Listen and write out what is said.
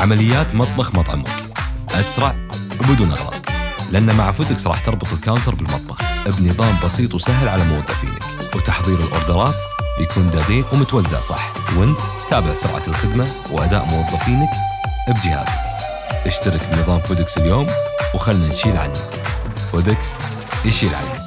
عمليات مطبخ مطعمك أسرع وبدون أغلاط، لأن مع فودكس راح تربط الكاونتر بالمطبخ بنظام بسيط وسهل على موظفينك، وتحضير الأوردرات بيكون دقيق ومتوزع صح، وانت تابع سرعة الخدمة وأداء موظفينك بجهازك. اشترك بنظام فودكس اليوم وخلنا نشيل عنك. فودكس يشيل عنك.